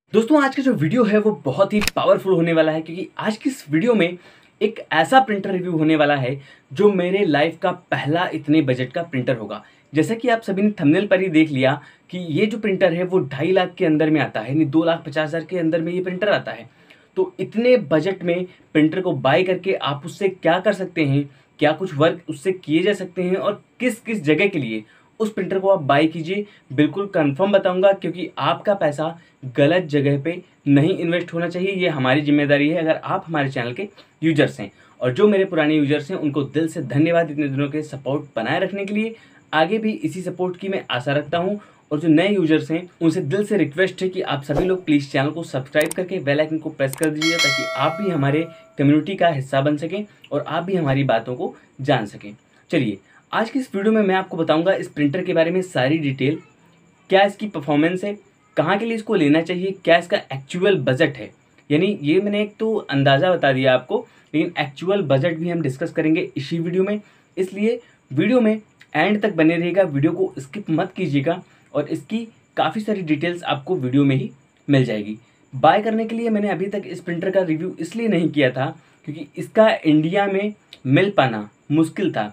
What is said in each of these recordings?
दोस्तों आज का जो वीडियो है वो बहुत ही पावरफुल होने वाला है, क्योंकि आज की इस वीडियो में एक ऐसा प्रिंटर रिव्यू होने वाला है जो मेरे लाइफ का पहला इतने बजट का प्रिंटर होगा। जैसा कि आप सभी ने थंबनेल पर ही देख लिया कि ये जो प्रिंटर है वो 2.5 लाख के अंदर में आता है, यानी 2,50,000 के अंदर में ये प्रिंटर आता है। तो इतने बजट में प्रिंटर को बाय करके आप उससे क्या कर सकते हैं, क्या कुछ वर्क उससे किए जा सकते हैं और किस किस जगह के लिए उस प्रिंटर को आप बाय कीजिए। बिल्कुल कंफर्म बताऊंगा, क्योंकि आपका पैसा गलत जगह पे नहीं इन्वेस्ट होना चाहिए। ये हमारी जिम्मेदारी है अगर आप हमारे चैनल के यूजर्स हैं। और जो मेरे पुराने यूजर्स हैं उनको दिल से धन्यवाद इतने दिनों के सपोर्ट बनाए रखने के लिए। आगे भी इसी सपोर्ट की मैं आशा रखता हूँ। और जो नए यूजर्स हैं उनसे दिल से रिक्वेस्ट है कि आप सभी लोग प्लीज़ चैनल को सब्सक्राइब करके बेल आइकन को प्रेस कर दीजिए, ताकि आप भी हमारे कम्युनिटी का हिस्सा बन सकें और आप भी हमारी बातों को जान सकें। चलिए आज की इस वीडियो में मैं आपको बताऊंगा इस प्रिंटर के बारे में सारी डिटेल, क्या इसकी परफॉर्मेंस है, कहाँ के लिए इसको लेना चाहिए, क्या इसका एक्चुअल बजट है। यानी ये मैंने एक तो अंदाज़ा बता दिया आपको, लेकिन एक्चुअल बजट भी हम डिस्कस करेंगे इसी वीडियो में। इसलिए वीडियो में एंड तक बने रहिएगा, वीडियो को स्किप मत कीजिएगा और इसकी काफ़ी सारी डिटेल्स आपको वीडियो में ही मिल जाएगी। बाय करने के लिए मैंने अभी तक इस प्रिंटर का रिव्यू इसलिए नहीं किया था क्योंकि इसका इंडिया में मिल पाना मुश्किल था।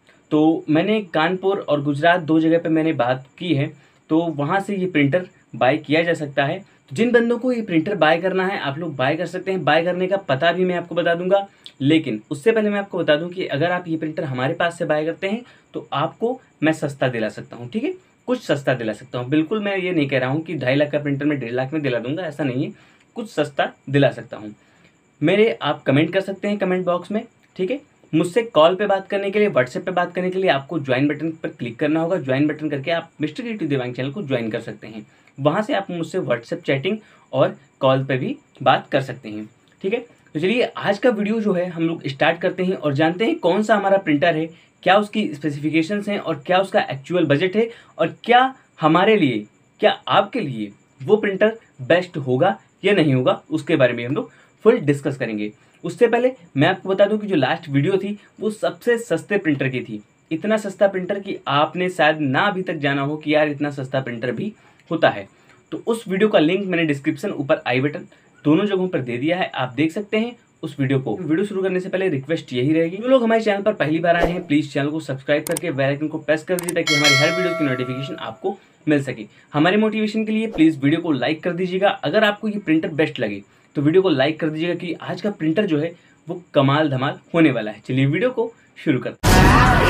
तो मैंने कानपुर और गुजरात दो जगह पे मैंने बात की है, तो वहाँ से ये प्रिंटर बाय किया जा सकता है। तो जिन बंदों को ये प्रिंटर बाय करना है आप लोग बाय कर सकते हैं। बाय करने का पता भी मैं आपको बता दूंगा, लेकिन उससे पहले मैं आपको बता दूं कि अगर आप ये प्रिंटर हमारे पास से बाय करते हैं तो आपको मैं सस्ता दिला सकता हूँ। ठीक है, कुछ सस्ता दिला सकता हूँ। बिल्कुल मैं ये नहीं कह रहा हूँ कि 2.5 लाख का प्रिंटर मैं 1.5 लाख में दिला दूंगा, ऐसा नहीं है। कुछ सस्ता दिला सकता हूँ। मेरे आप कमेंट कर सकते हैं कमेंट बॉक्स में। ठीक है, मुझसे कॉल पे बात करने के लिए, व्हाट्सएप पे बात करने के लिए आपको ज्वाइन बटन पर क्लिक करना होगा। ज्वाइन बटन करके आप मिस्टर क्रिएटिव देवांग चैनल को ज्वाइन कर सकते हैं। वहाँ से आप मुझसे व्हाट्सएप चैटिंग और कॉल पे भी बात कर सकते हैं। ठीक है, तो चलिए आज का वीडियो जो है हम लोग स्टार्ट करते हैं और जानते हैं कौन सा हमारा प्रिंटर है, क्या उसकी स्पेसिफिकेशंस हैं और क्या उसका एक्चुअल बजट है, और क्या हमारे लिए, क्या आपके लिए वो प्रिंटर बेस्ट होगा या नहीं होगा, उसके बारे में हम लोग फुल डिस्कस करेंगे। उससे पहले मैं आपको बता दूं कि जो लास्ट वीडियो थी वो सबसे सस्ते प्रिंटर की थी। इतना सस्ता प्रिंटर कि आपने शायद ना अभी तक जाना हो कि यार इतना सस्ता प्रिंटर भी होता है। तो उस वीडियो का लिंक मैंने डिस्क्रिप्शन, ऊपर आई बटन, दोनों जगहों पर दे दिया है, आप देख सकते हैं उस वीडियो को। वीडियो शुरू करने से पहले रिक्वेस्ट यही रहेगी, जो लोग हमारे चैनल पर पहली बार आए हैं प्लीज चैनल को सब्सक्राइब करके बेल आइकन को प्रेस कर दीजिए, ताकि हमारी हर वीडियो की नोटिफिकेशन आपको मिल सके। हमारे मोटिवेशन के लिए प्लीज वीडियो को लाइक कर दीजिएगा। अगर आपको ये प्रिंटर बेस्ट लगे तो वीडियो को लाइक कर दीजिएगा, कि आज का प्रिंटर जो है वो कमाल धमाल होने वाला है। चलिए वीडियो को शुरू करते हैं।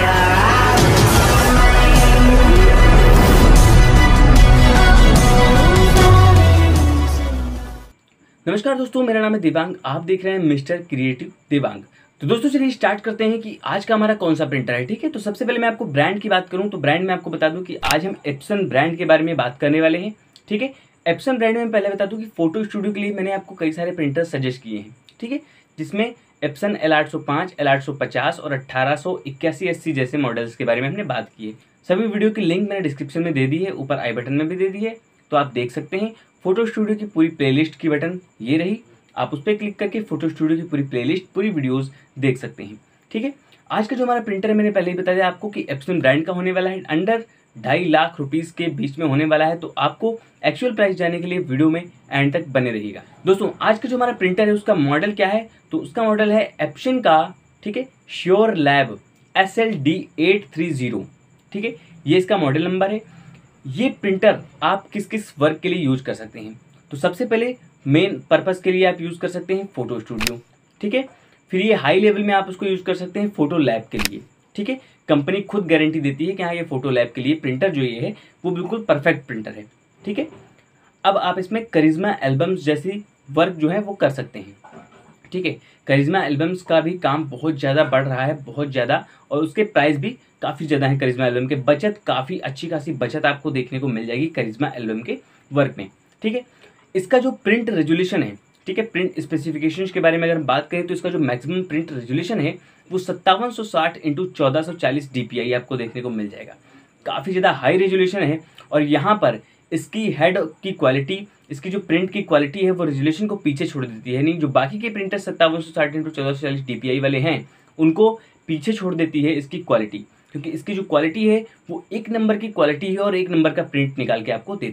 नमस्कार दोस्तों, मेरा नाम है देवांग, आप देख रहे हैं मिस्टर क्रिएटिव देवांग। तो दोस्तों चलिए स्टार्ट करते हैं कि आज का हमारा कौन सा प्रिंटर है। ठीक है, तो सबसे पहले मैं आपको ब्रांड की बात करूं तो ब्रांड में आपको बता दूं कि आज हम एप्सन ब्रांड के बारे में बात करने वाले हैं। ठीक है, एप्सन ब्रांड में पहले बता दूं कि फोटो स्टूडियो के लिए मैंने आपको कई सारे प्रिंटर सजेस्ट किए हैं। ठीक है, जिसमें एप्सन L805, L850 और 1881 जैसे मॉडल्स के बारे में हमने बात की है। सभी वीडियो की लिंक मैंने डिस्क्रिप्शन में दे दी है, ऊपर आई बटन में भी दे दी है, तो आप देख सकते हैं। फोटो स्टूडियो की पूरी प्लेलिस्ट की बटन ये रही, आप उस पर क्लिक करके फोटो स्टूडियो की पूरी प्लेलिस्ट, पूरी वीडियोस देख सकते हैं। ठीक है, आज का जो हमारा प्रिंटर है मैंने पहले ही बता दिया आपको कि एप्सन ब्रांड का होने वाला है, अंडर 2.5 लाख रुपीज़ के बीच में होने वाला है। तो आपको एक्चुअल प्राइस जानने के लिए वीडियो में एंड तक बने रहिएगा। दोस्तों आज का जो हमारा प्रिंटर है उसका मॉडल क्या है, तो उसका मॉडल है एप्सन का, ठीक है, श्योर लैब SLD830। ठीक है, ये इसका मॉडल नंबर है। ये प्रिंटर आप किस किस वर्क के लिए यूज कर सकते हैं, तो सबसे पहले मेन पर्पस के लिए आप यूज कर सकते हैं फोटो स्टूडियो। ठीक है, फिर ये हाई लेवल में आप उसको यूज कर सकते हैं फोटो लैब के लिए। ठीक है, कंपनी खुद गारंटी देती है कि हाँ ये फोटो लैब के लिए प्रिंटर जो ये है वो बिल्कुल परफेक्ट प्रिंटर है। ठीक है, अब आप इसमें करिश्मा एल्बम्स जैसी वर्क जो है वो कर सकते हैं। ठीक है, करिश्मा एल्बम्स का भी काम बहुत ज़्यादा बढ़ रहा है, बहुत ज़्यादा, और उसके प्राइस भी काफ़ी ज़्यादा है। करिश्मा एल्बम के बचत, काफ़ी अच्छी खासी बचत आपको देखने को मिल जाएगी करिश्मा एल्बम के वर्क में। ठीक है, इसका जो प्रिंट रेजोल्यूशन है, ठीक है, प्रिंट स्पेसिफिकेशंस के बारे में अगर हम बात करें तो इसका जो मैक्सिमम प्रिंट रेजोल्यूशन है वो 5760 × 1440 DPI आपको देखने को मिल जाएगा। काफ़ी ज़्यादा हाई रेजोल्यूशन है, और यहाँ पर इसकी हेड की क्वालिटी, इसकी जो प्रिंट की क्वालिटी है वो रेजोल्यूशन को पीछे छोड़ देती है। नहीं, जो बाकी के प्रिंटर 5760 × 1440 DPI वाले हैं उनको पीछे छोड़ देती है इसकी क्वालिटी, क्योंकि इसकी जो क्वालिटी है वो एक नंबर की क्वालिटी है और एक नंबर का प्रिंट निकाल के आपको देती है।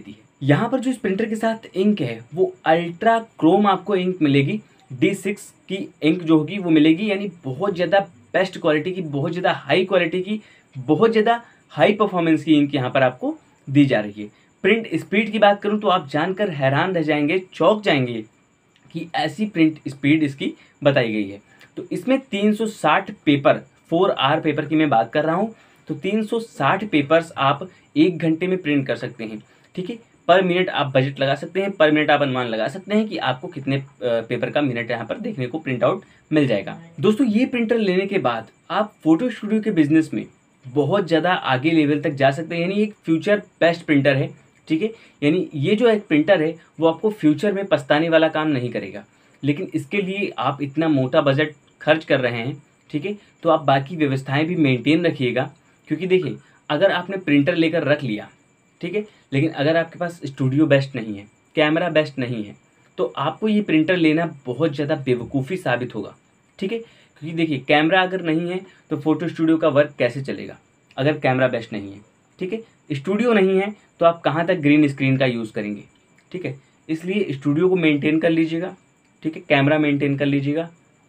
यहाँ पर जो इस प्रिंटर के साथ इंक है वो अल्ट्रा क्रोम आपको इंक मिलेगी। D6 की इंक जो होगी वो मिलेगी, यानी बहुत ज़्यादा बेस्ट क्वालिटी की, बहुत ज़्यादा हाई क्वालिटी की, बहुत ज़्यादा हाई परफॉर्मेंस की इंक यहाँ पर आपको दी जा रही है। प्रिंट स्पीड की बात करूँ तो आप जानकर हैरान रह जाएंगे, चौंक जाएंगे कि ऐसी प्रिंट स्पीड इसकी बताई गई है। तो इसमें 360 पेपर, 4R पेपर की मैं बात कर रहा हूँ, तो 360 पेपर्स आप 1 घंटे में प्रिंट कर सकते हैं। ठीक है, पर मिनट आप बजट लगा सकते हैं, पर मिनट आप अनुमान लगा सकते हैं कि आपको कितने पेपर का मिनट यहाँ पर देखने को प्रिंट आउट मिल जाएगा। दोस्तों ये प्रिंटर लेने के बाद आप फोटो स्टूडियो के बिजनेस में बहुत ज़्यादा आगे लेवल तक जा सकते हैं, यानी एक फ्यूचर बेस्ट प्रिंटर है। ठीक है, यानी ये जो एक प्रिंटर है वो आपको फ्यूचर में पछताने वाला काम नहीं करेगा। लेकिन इसके लिए आप इतना मोटा बजट खर्च कर रहे हैं, ठीक है, तो आप बाकी व्यवस्थाएं भी मेंटेन रखिएगा। क्योंकि देखिए, अगर आपने प्रिंटर लेकर रख लिया, ठीक है, लेकिन अगर आपके पास स्टूडियो बेस्ट नहीं है, कैमरा बेस्ट नहीं है, तो आपको ये प्रिंटर लेना बहुत ज़्यादा बेवकूफ़ी साबित होगा। ठीक है, क्योंकि देखिए कैमरा अगर नहीं है तो फोटो स्टूडियो का वर्क कैसे चलेगा अगर कैमरा बेस्ट नहीं है। ठीक है, स्टूडियो नहीं है तो आप कहाँ तक ग्रीन स्क्रीन का यूज़ करेंगे। ठीक है, इसलिए स्टूडियो को मेंटेन कर लीजिएगा। ठीक है, कैमरा मेंटेन कर लीजिएगा।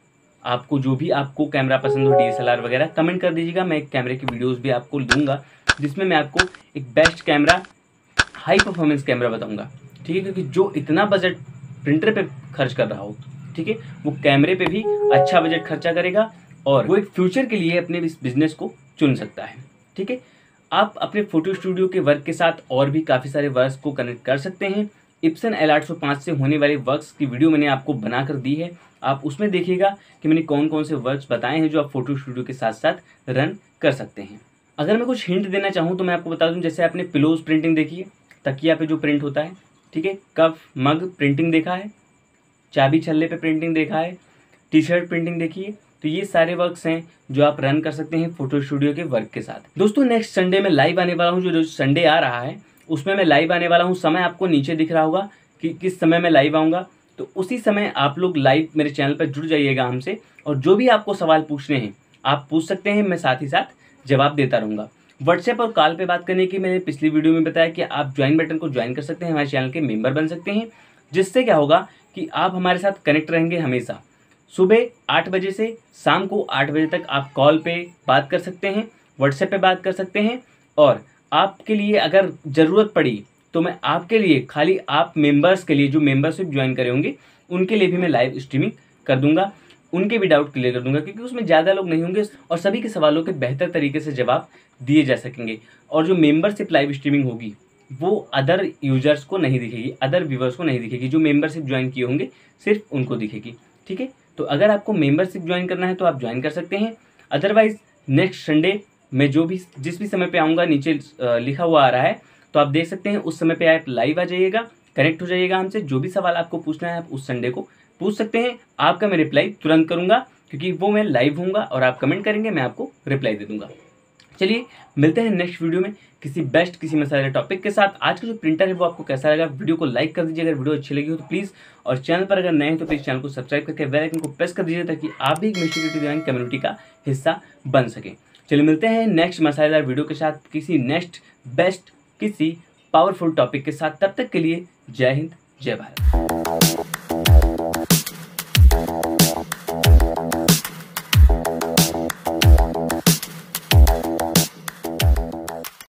आपको जो भी आपको कैमरा पसंद हो, DSLR वगैरह, कमेंट कर दीजिएगा। मैं एक कैमरे की वीडियोस भी आपको दूंगा जिसमें मैं आपको एक best camera, high performance camera बताऊंगा। ठीक है, क्योंकि जो इतना बजट प्रिंटर पे खर्च कर रहा हो, ठीक है, वो कैमरे पे भी अच्छा बजट खर्चा करेगा और वो एक फ्यूचर के लिए अपने इस बिजनेस को चुन सकता है। ठीक है, आप अपने फोटो स्टूडियो के वर्क के साथ और भी काफ़ी सारे वर्क्स को कनेक्ट कर सकते हैं। इप्सन L805 से होने वाले वर्क्स की वीडियो मैंने आपको बनाकर दी है, आप उसमें देखिएगा कि मैंने कौन कौन से वर्क्स बताए हैं जो आप फोटो स्टूडियो के साथ साथ रन कर सकते हैं। अगर मैं कुछ हिंट देना चाहूँ तो मैं आपको बता दूँ, जैसे आपने पिलोज प्रिंटिंग देखी है, तकिया पे जो प्रिंट होता है, ठीक है, कप मग प्रिंटिंग देखा है, चाबी छल्ले पे प्रिंटिंग देखा है, T-शर्ट प्रिंटिंग देखी है, तो ये सारे वर्क्स हैं जो आप रन कर सकते हैं फोटो स्टूडियो के वर्क के साथ। दोस्तों नेक्स्ट संडे में लाइव आने वाला हूँ, जो संडे आ रहा है उसमें मैं लाइव आने वाला हूँ। समय आपको नीचे दिख रहा होगा कि किस समय मैं लाइव आऊँगा, तो उसी समय आप लोग लाइव मेरे चैनल पर जुड़ जाइएगा हमसे, और जो भी आपको सवाल पूछने हैं आप पूछ सकते हैं, मैं साथ ही साथ जवाब देता रहूँगा। व्हाट्सएप और कॉल पे बात करने की मैंने पिछली वीडियो में बताया कि आप ज्वाइन बटन को ज्वाइन कर सकते हैं, हमारे चैनल के मेंबर बन सकते हैं, जिससे क्या होगा कि आप हमारे साथ कनेक्ट रहेंगे हमेशा। सुबह 8 बजे से शाम को 8 बजे तक आप कॉल पे बात कर सकते हैं, व्हाट्सएप पे बात कर सकते हैं, और आपके लिए अगर ज़रूरत पड़ी तो मैं आपके लिए, खाली आप मेंबर्स के लिए जो मेंबरशिप ज्वाइन करे होंगे उनके लिए भी मैं लाइव स्ट्रीमिंग कर दूंगा, उनके भी डाउट क्लियर कर दूंगा, क्योंकि उसमें ज़्यादा लोग नहीं होंगे और सभी के सवालों के बेहतर तरीके से जवाब दिए जा सकेंगे। और जो मेंबरशिप लाइव स्ट्रीमिंग होगी वो अदर यूजर्स को नहीं दिखेगी, अदर व्यूवर्स को नहीं दिखेगी, जो मेंबरशिप ज्वाइन किए होंगे सिर्फ उनको दिखेगी। ठीक है, तो अगर आपको मेंबरशिप ज्वाइन करना है तो आप ज्वाइन कर सकते हैं। अदरवाइज नेक्स्ट संडे मैं जिस भी समय पे आऊँगा, नीचे लिखा हुआ आ रहा है, तो आप देख सकते हैं उस समय पे आप लाइव आ जाइएगा, कनेक्ट हो जाइएगा हमसे। जो भी सवाल आपको पूछना है आप उस संडे को पूछ सकते हैं, आपका मैं रिप्लाई तुरंत करूँगा, क्योंकि वो मैं लाइव हूँगा और आप कमेंट करेंगे, मैं आपको रिप्लाई दे दूँगा। चलिए मिलते हैं नेक्स्ट वीडियो में किसी बेस्ट, किसी मसाले टॉपिक के साथ। आज का जो प्रिंटर है वो आपको कैसा लगा, वीडियो को लाइक कर दीजिए अगर वीडियो अच्छी लगी हो तो प्लीज़, और चैनल पर अगर नए हैं तो प्लीज़ चैनल को सब्सक्राइब करके बेल आइकन को प्रेस कर दीजिए, ताकि आप भी एक मिस्ट्री डिजाइन कम्युनिटी का हिस्सा बन सकें। चलिए मिलते हैं नेक्स्ट मसालेदार वीडियो के साथ, किसी नेक्स्ट बेस्ट, किसी पावरफुल टॉपिक के साथ। तब तक के लिए जय हिंद, जय भारत।